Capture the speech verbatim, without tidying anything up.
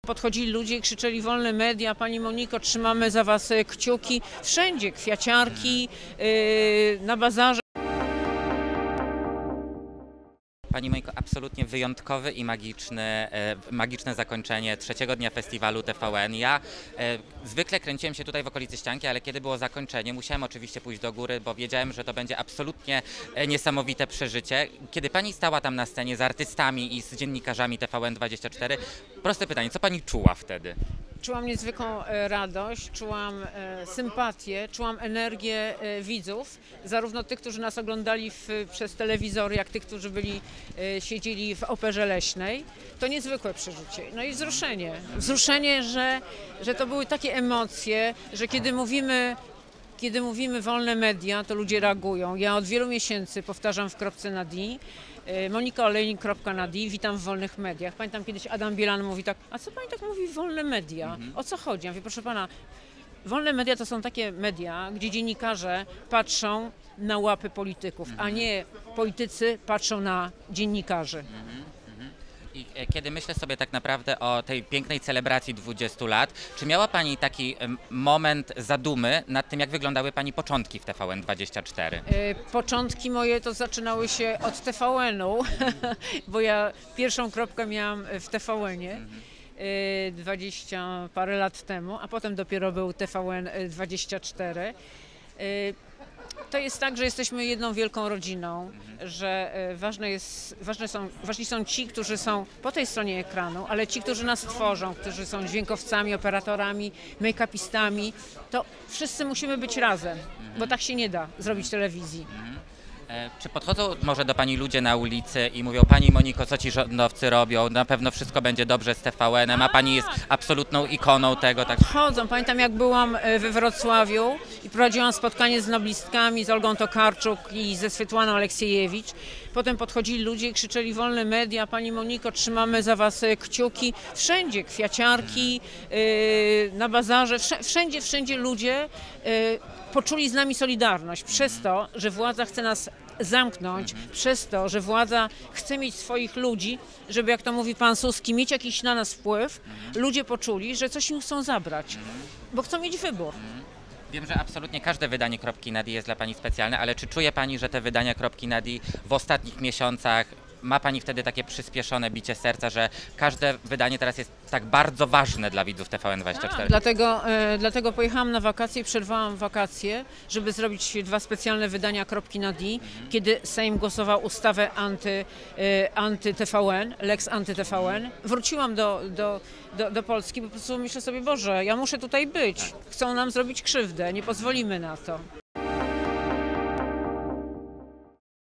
podchodzili ludzie i krzyczeli wolne media, pani Moniko, trzymamy za was kciuki. Wszędzie kwiaciarki, yy, na bazarze. Pani Moniko, absolutnie wyjątkowy i magiczny, e, magiczne zakończenie trzeciego dnia festiwalu T V N. Ja e, zwykle kręciłem się tutaj w okolicy ścianki, ale kiedy było zakończenie, musiałem oczywiście pójść do góry, bo wiedziałem, że to będzie absolutnie e, niesamowite przeżycie. Kiedy pani stała tam na scenie z artystami i z dziennikarzami T V N dwadzieścia cztery, proste pytanie, co pani czuła wtedy? Czułam niezwykłą radość, czułam sympatię, czułam energię widzów, zarówno tych, którzy nas oglądali w, przez telewizor, jak tych, którzy byli, siedzieli w Operze Leśnej. To niezwykłe przeżycie. No i wzruszenie. Wzruszenie, że, że to były takie emocje, że kiedy mówimy, kiedy mówimy wolne media, to ludzie reagują. Ja od wielu miesięcy powtarzam w kropce na D, monika olejnik kropka na D, witam w wolnych mediach. Pamiętam kiedyś Adam Bielan mówi tak, a co pani tak mówi wolne media? Mhm. O co chodzi? Ja mówię, proszę pana, wolne media to są takie media, gdzie dziennikarze patrzą na łapy polityków, mhm. a nie politycy patrzą na dziennikarzy. Mhm. I kiedy myślę sobie tak naprawdę o tej pięknej celebracji dwudziestu lat, czy miała pani taki moment zadumy nad tym, jak wyglądały pani początki w T V N dwadzieścia cztery? Początki moje to zaczynały się od T V N-u, bo ja pierwszą kropkę miałam w T V N-ie dwadzieścia parę lat temu, a potem dopiero był T V N dwadzieścia cztery. To jest tak, że jesteśmy jedną wielką rodziną, mhm. że ważne jest, ważne są, ważni są ci, którzy są po tej stronie ekranu, ale ci, którzy nas tworzą, którzy są dźwiękowcami, operatorami, make-upistami, to wszyscy musimy być razem, mhm. bo tak się nie da zrobić telewizji. Mhm. E, czy podchodzą może do pani ludzie na ulicy i mówią, pani Moniko, co ci rządowcy robią, na pewno wszystko będzie dobrze z T V N-em, a pani jest absolutną ikoną tego. Tak? Chodzą. Pamiętam, jak byłam we Wrocławiu i prowadziłam spotkanie z noblistkami, z Olgą Tokarczuk i ze Swietłaną Aleksiejewicz. Potem podchodzili ludzie i krzyczeli wolne media, pani Moniko, trzymamy za was kciuki. Wszędzie kwiaciarki, yy, na bazarze, wszędzie, wszędzie ludzie yy, poczuli z nami solidarność przez to, że władza chce nas zamknąć, mhm. przez to, że władza chce mieć swoich ludzi, żeby, jak to mówi pan Suski, mieć jakiś na nas wpływ. Mhm. Ludzie poczuli, że coś im chcą zabrać, mhm. bo chcą mieć wybór. Mhm. Wiem, że absolutnie każde wydanie Kropki na D jest dla pani specjalne, ale czy czuje pani, że te wydania Kropki na D w ostatnich miesiącach, ma pani wtedy takie przyspieszone bicie serca, że każde wydanie teraz jest tak bardzo ważne dla widzów T V N dwadzieścia cztery? A, dlatego, e, dlatego pojechałam na wakacje i przerwałam wakacje, żeby zrobić dwa specjalne wydania Kropki na D, mhm. kiedy Sejm głosował ustawę anty, e, anty-T V N, Lex anty-T V N. Wróciłam do, do, do, do Polski, bo po prostu myślę sobie, Boże, ja muszę tutaj być. Chcą nam zrobić krzywdę, nie pozwolimy na to.